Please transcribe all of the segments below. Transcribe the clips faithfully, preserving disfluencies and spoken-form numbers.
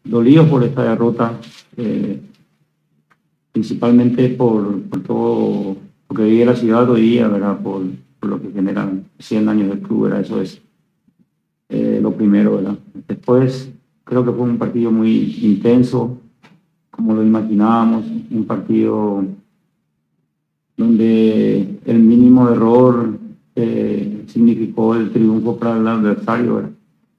dolidos por esta derrota, eh, principalmente por, por todo lo que vive la ciudad hoy día, ¿verdad? Por, por lo que generan cien años del club, ¿verdad? Eso es eh, lo primero, ¿verdad? Después, creo que fue un partido muy intenso, como lo imaginábamos, un partido donde el mínimo error eh, significó el triunfo para el adversario, ¿verdad?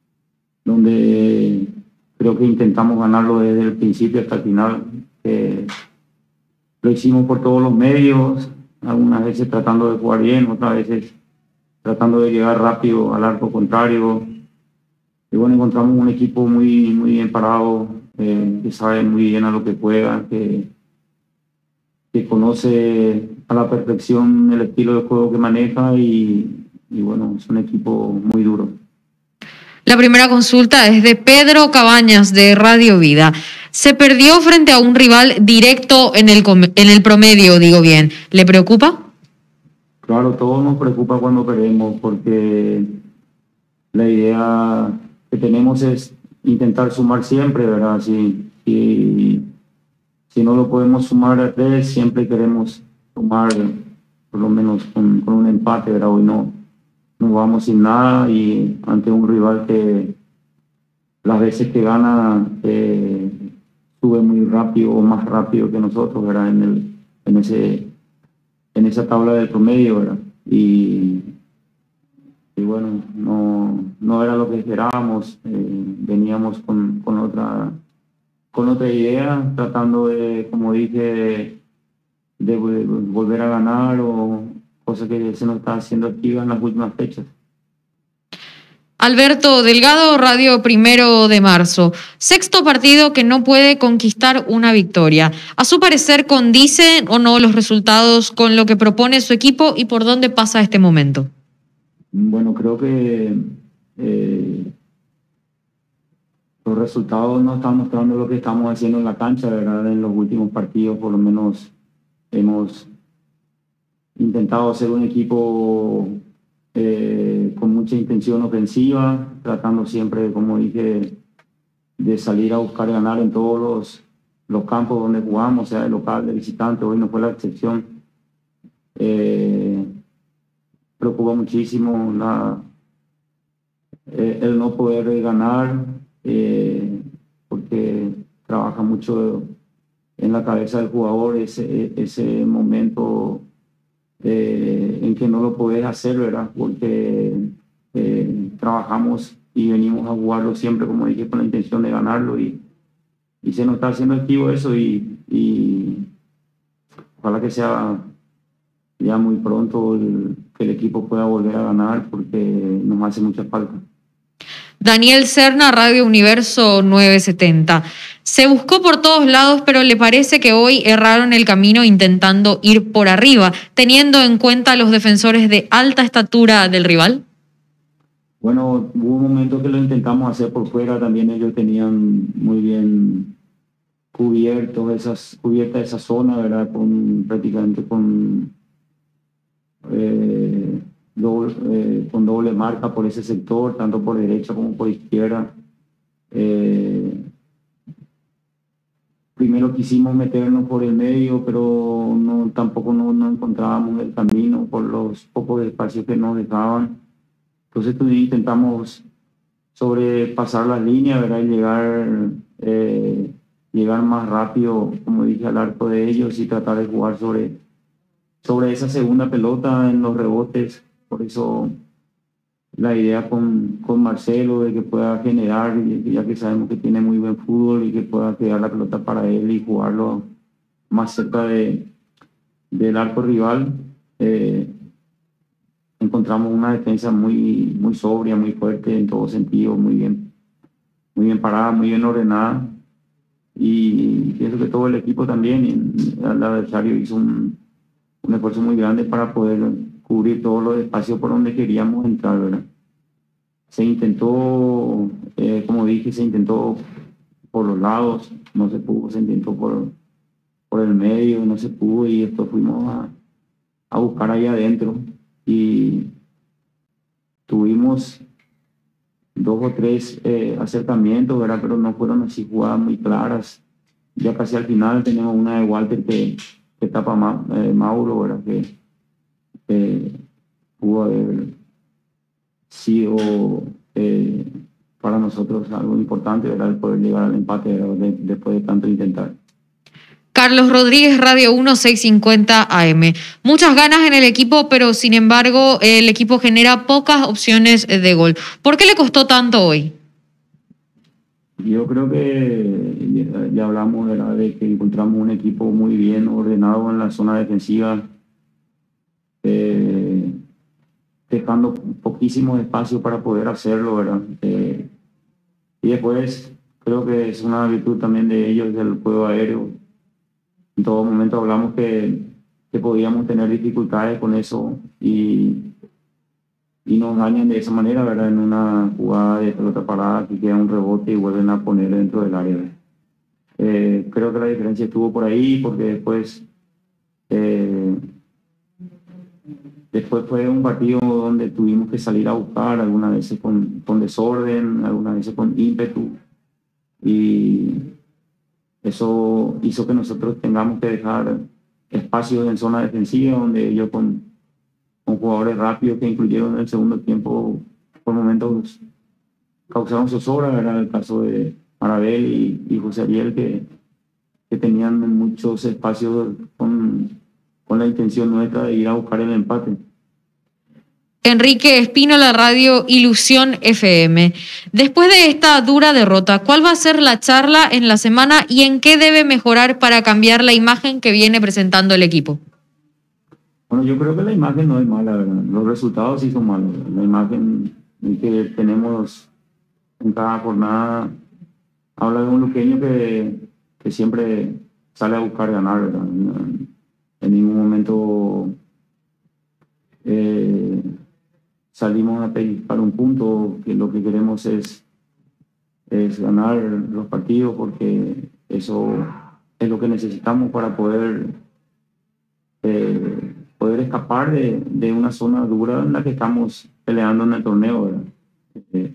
Donde creo que intentamos ganarlo desde el principio hasta el final. Eh, lo hicimos por todos los medios, algunas veces tratando de jugar bien, otras veces tratando de llegar rápido al arco contrario. Y bueno, encontramos un equipo muy, muy bien parado, eh, que sabe muy bien a lo que juega, que, que conoce a la perfección el estilo de juego que maneja y, y bueno, es un equipo muy duro. La primera consulta es de Pedro Cabañas, de Radio Vida. Se perdió frente a un rival directo en el, en el promedio, digo bien. ¿Le preocupa? Claro, todo nos preocupa cuando perdemos, porque la idea que tenemos es intentar sumar siempre, ¿verdad? Si, si, si no lo podemos sumar a tres, siempre queremos sumar por lo menos con, con un empate, ¿verdad? Hoy no, no vamos sin nada y ante un rival que las veces que gana eh, sube muy rápido o más rápido que nosotros, ¿verdad? En, el, en, ese, en esa tabla de promedio, ¿verdad? Y, y bueno, no, no era lo que esperábamos, eh, veníamos con, con, otra, con otra idea, tratando de, como dije, de, de volver a ganar o cosa que se nos está haciendo activa en las últimas fechas. Alberto Delgado, Radio Primero de Marzo. Sexto partido que no puede conquistar una victoria. ¿A su parecer condicen o no los resultados con lo que propone su equipo y por dónde pasa este momento? Bueno, creo que eh, los resultados no están mostrando lo que estamos haciendo en la cancha, ¿verdad? En los últimos partidos, por lo menos, hemos intentado hacer un equipo eh, con mucha intención ofensiva, tratando siempre, como dije, de salir a buscar ganar en todos los, los campos donde jugamos, sea de local, de visitante. Hoy no fue la excepción. Eh, preocupa muchísimo la, eh, el no poder ganar, eh, porque trabaja mucho en la cabeza del jugador ese, ese momento eh, en que no lo podés hacer, ¿verdad? Porque eh, trabajamos y venimos a jugarlo siempre, como dije, con la intención de ganarlo y, y se nos está haciendo activo eso y, y ojalá que sea ya muy pronto el, que el equipo pueda volver a ganar porque nos hace mucha falta. Daniel Serna, Radio Universo nueve setenta. Se buscó por todos lados, pero ¿le parece que hoy erraron el camino intentando ir por arriba, teniendo en cuenta los defensores de alta estatura del rival? Bueno, hubo un momento que lo intentamos hacer por fuera, también ellos tenían muy bien cubiertos esas, cubierta esa zona, ¿verdad? Con, prácticamente con, eh, doble, eh, con doble marca por ese sector, tanto por derecha como por izquierda. Eh, primero quisimos meternos por el medio, pero no, tampoco no, no encontrábamos el camino por los pocos espacios que nos dejaban. Entonces intentamos sobrepasar las líneas, ¿verdad? Y llegar, eh, llegar más rápido, como dije, al arco de ellos y tratar de jugar sobre, sobre esa segunda pelota en los rebotes. Por eso la idea con, con Marcelo de que pueda generar, ya que sabemos que tiene muy buen fútbol y que pueda quedar la pelota para él y jugarlo más cerca de, del arco rival. Eh, encontramos una defensa muy, muy sobria, muy fuerte en todo sentido, muy bien, muy bien parada, muy bien ordenada. Y pienso que todo el equipo también, el adversario hizo un, un esfuerzo muy grande para poder cubrir todos los espacios por donde queríamos entrar, ¿verdad? Se intentó, eh, como dije, se intentó por los lados, no se pudo, se intentó por, por el medio, no se pudo y esto fuimos a, a buscar ahí adentro. Y tuvimos dos o tres eh, acercamientos, ¿verdad? Pero no fueron así jugadas muy claras. Ya casi al final tenemos una de Walter que, que tapa Ma, eh, Mauro, ¿verdad? Que, que pudo haber sido eh, para nosotros algo importante, ¿verdad? El poder llegar al empate, ¿verdad? De, después de tanto intentar. Carlos Rodríguez, Radio uno, seiscientos cincuenta A M. Muchas ganas en el equipo, pero sin embargo el equipo genera pocas opciones de gol. ¿Por qué le costó tanto hoy? Yo creo que ya, ya hablamos, ¿verdad? De que encontramos un equipo muy bien ordenado en la zona defensiva, eh, dejando poquísimo espacio para poder hacerlo, ¿verdad? Eh, y después creo que es una virtud también de ellos del juego aéreo. En todo momento hablamos que, que podíamos tener dificultades con eso y, y nos dañan de esa manera, ¿verdad? En una jugada de pelota parada que queda un rebote y vuelven a poner dentro del área. Eh, creo que la diferencia estuvo por ahí porque después, eh, después fue un partido donde tuvimos que salir a buscar, algunas veces con, con desorden, algunas veces con ímpetu, y eso hizo que nosotros tengamos que dejar espacios en zona defensiva donde ellos con, con jugadores rápidos que incluyeron en el segundo tiempo por momentos causaron zozobra. Era el caso de Marabel y, y José Ariel, que, que tenían muchos espacios con, con la intención nuestra de ir a buscar el empate. Enrique Espínola, Radio Ilusión F M. Después de esta dura derrota, ¿cuál va a ser la charla en la semana y en qué debe mejorar para cambiar la imagen que viene presentando el equipo? Bueno, yo creo que la imagen no es mala, ¿verdad? Los resultados sí son malos. La imagen que tenemos en cada jornada habla de un luqueño que, que siempre sale a buscar ganar, ¿verdad? En, en ningún momento eh, salimos a pellizcar un punto, que lo que queremos es, es ganar los partidos, porque eso es lo que necesitamos para poder, eh, poder escapar de, de una zona dura en la que estamos peleando en el torneo, ¿verdad? Eh,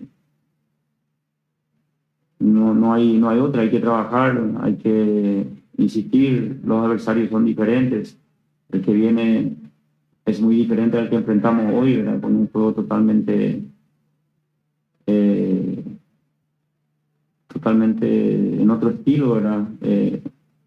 no, no, hay, no hay otra, hay que trabajar, hay que insistir, los adversarios son diferentes, el que viene es muy diferente al que enfrentamos hoy, ¿verdad? Con un juego totalmente eh, totalmente en otro estilo, ¿verdad? Eh,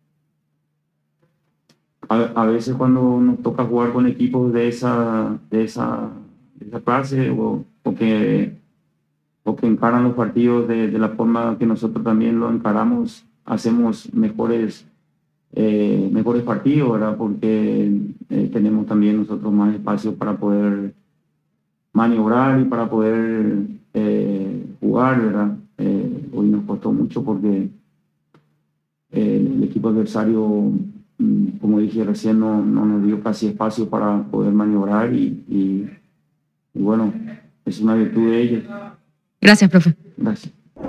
a, a veces cuando nos toca jugar con equipos de esa, de esa, de esa clase o, o, que, o que encaran los partidos de, de la forma que nosotros también lo encaramos, hacemos mejores Eh, mejores partidos, ¿verdad? Porque eh, tenemos también nosotros más espacio para poder maniobrar y para poder eh, jugar, ¿verdad? Eh, hoy nos costó mucho porque eh, el equipo adversario, como dije recién, no, no nos dio casi espacio para poder maniobrar y, y, y bueno, es una virtud de ellos. Gracias, profe. Gracias.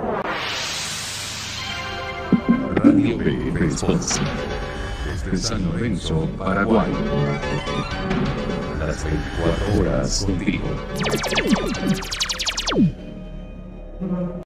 Radio P Responsa, desde San Lorenzo, Paraguay. Las veinticuatro horas contigo.